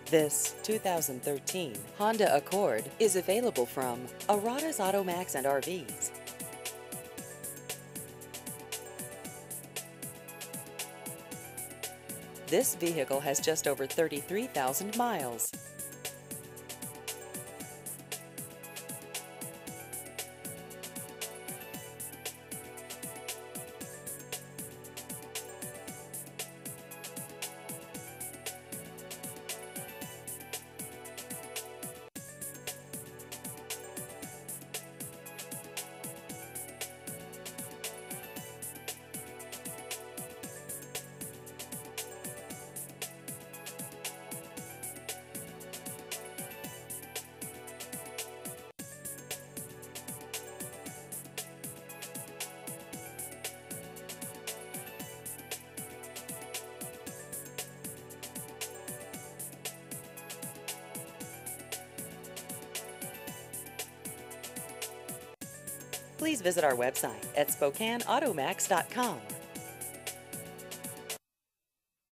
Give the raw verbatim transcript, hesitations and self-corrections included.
This two thousand thirteen Honda Accord is available from Arata's Automax and R Vs. This vehicle has just over thirty-three thousand miles. Please visit our website at Spokane Automax dot com.